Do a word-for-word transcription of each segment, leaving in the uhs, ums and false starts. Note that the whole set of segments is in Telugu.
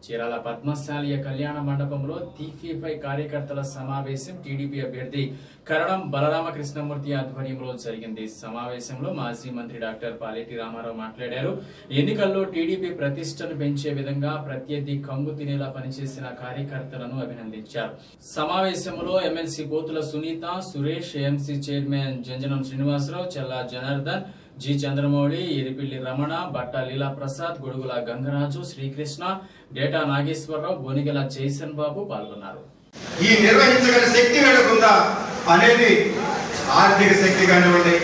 చీరాల పద్మశాలియ కళ్యాణ మండపంలో టీఫీపై కార్యకర్తల సమావేశం టీడీపీ అభ్యర్థి కరణం బలరామకృష్ణమూర్తి ఆధ్వర్యంలో జరిగింది. సమావేశంలో మాజీ మంత్రి డాక్టర్ పాలేటి రామారావు మాట్లాడారు. ఎన్నికల్లో టీడీపీ ప్రతిష్టను పెంచే విధంగా ప్రత్యర్థి కంగు తినేలా పనిచేసిన కార్యకర్తలను అభినందించారు. సమావేశంలో MLC Pothula Sunitha, Suresh, AMC chairman Janjanam Srinivasarao, Chella Janardhan, G Chandramouli, Eripilli Ramana, Batta Leela Prasad, Godugula Gangaraju, Srikrishna, Data Nageswararao, Bonigala Jaison Babu పాల్గొన్నారు. ఈ నిర్వహించగల శక్తి వీళ్ళకుందా అనేది ఆర్థిక శక్తి కానివ్వండి,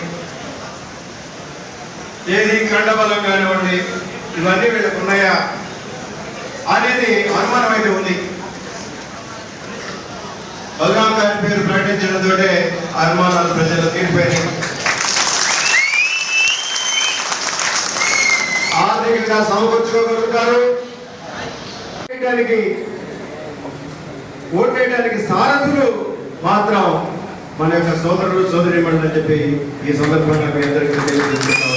ఏది కండబలం కానివ్వండి, ఇవన్నీ వీళ్ళకు ఉన్నాయా అనేది అనుమానం అయితే ఉంది. బలరాం గారి పేరు ప్రకటించడంతో అనుమానాలు ప్రజలు తీరిపోయినాయి. ఆర్థికంగా సమకూర్చుకోగలుగుతారు. ఓటేయడానికి సారథులు మాత్రం మన యొక్క సోదరులు సోదరిమణులు అని చెప్పి ఈ సందర్భంగా మీ అందరికీ తెలియజేస్తున్నాం.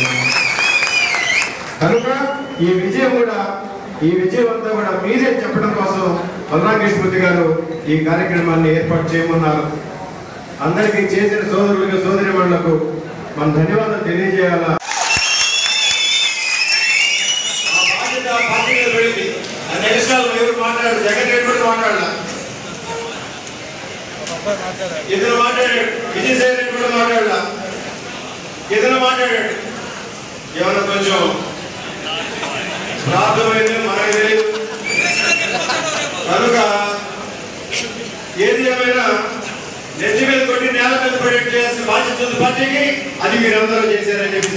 కనుక ఈ విజయం కూడా ఈ విజయం అంతా కూడా మీరే చెప్పడం కోసం బలరామకృష్ణమూర్తి గారు ఈ కార్యక్రమాన్ని ఏర్పాటు చేయమన్నారు. అందరికీ చేసిన సోదరులకు సోదరిమణులకు మనం ధన్యవాదాలు తెలియజేయాలా. ఎవరు మాట్లాడారు? జగన్ రెడ్డి కూడా మాట్లాడాల, ఇతను మాట్లాడాడు. విజయసాయి రెడ్డి కూడా మాట్లాడాల, ఇతను మాట్లాడాడు. ఏమన్నా కొంచెం ప్రార్థమైంది మనకి తెలియదు. కనుక ఏది ఏమైనా నెత్తి మీద కొట్టి నేల మీద పడేట్టు చేయాల్సిన బాధ్యత ఉంది పార్టీకి. అది మీరందరూ చేశారని చెప్పి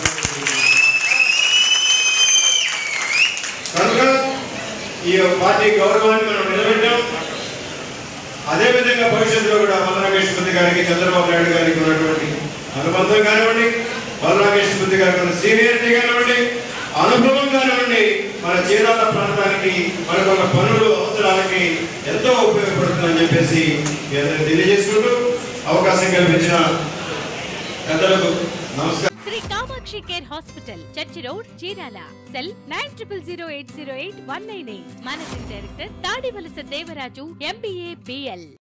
కనుక ఈ పార్టీ గౌరవాన్ని మనం నిలబెట్టాం. అదేవిధంగా భవిష్యత్తులో కూడా బలరామకృష్ణమూర్తి గారికి, చంద్రబాబు నాయుడు గారికి ఉన్నటువంటి అనుబంధం కానివ్వండి, బలరామకృష్ణమూర్తి గారికి ఉన్న సీనియారిటీ కానివ్వండి, అనుభవం కానివ్వండి, మన చీరాల ప్రాంతానికి మనకున్న పనులు అవసరాలకి ఎంతో ఉపయోగపడుతుందని చెప్పేసి తెలియజేసుకుంటూ అవకాశం కల్పించిన పెద్దలకు నమస్కారం. Sri Kamakshi care hospital, church road, Chirala. Cell nine triple zero eight zero eight one nine eight. Managing director Tadivalasa Devaraju, MBA, BL.